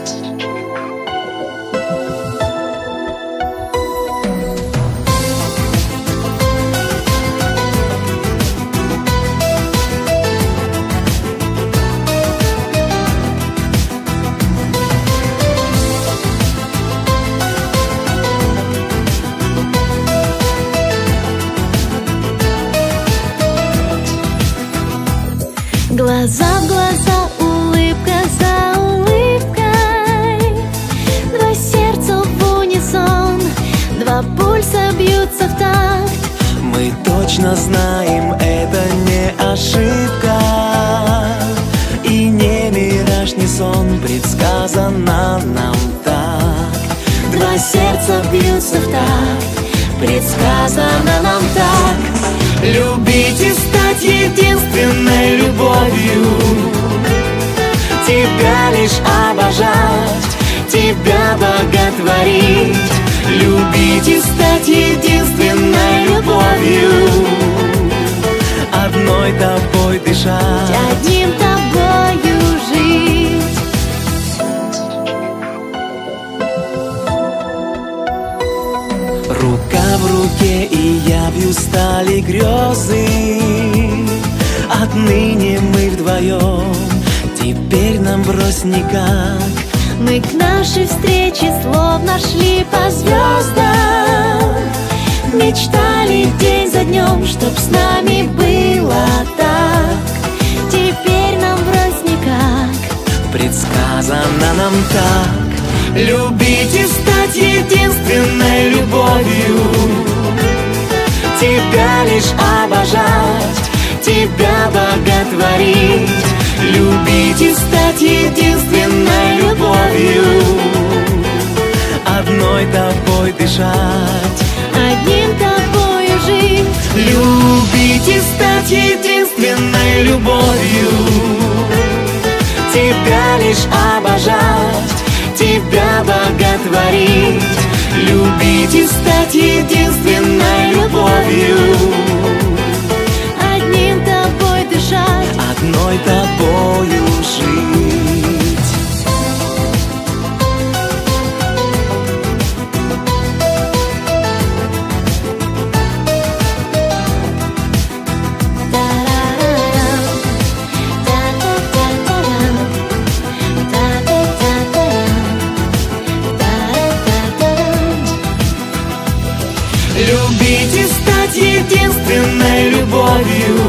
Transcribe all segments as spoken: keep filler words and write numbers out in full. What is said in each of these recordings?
Глаза в глаза, улыбка за улыбкой, два сердца в унисон, два пульса бьются в такт. Мы точно знаем, это не ошибка, и не мираж, не сон, предсказано нам так. Два сердца бьются в такт, предсказано нам так. Любить и стать единственной любовью, тебя лишь обожать, тебя боготворить. Любить и стать единственной любовью, одной тобой дышать, одним тобою жить. Рука в руке, и явью стали грезы. Отныне мы вдвоем, теперь нам брось никак. Мы к нашей встрече словно шли по звездам, мечтали день за днем, чтоб с нами было так. Теперь нам брось никак, предсказано нам так. Любить и стать единственной любовью, тебя лишь обожать, тебя боготворить. Любить и стать единственной любовью, одной тобой дышать, одним тобою жить. Любить и стать единственной любовью, тебя лишь обожать, тебя боготворить. Любить и стать единственной любовью, одним тобой дышать, одной тобою жить. Любить и стать единственной любовью,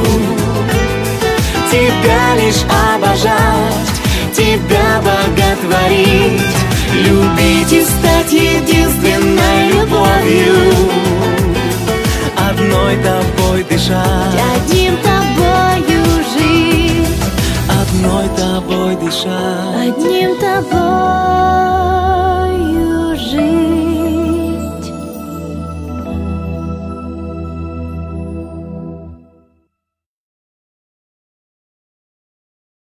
тебя лишь обожать, тебя боготворить. Любить и стать единственной любовью, одной тобой дышать, одним тобою жить, одной тобой дышать, одним тобой.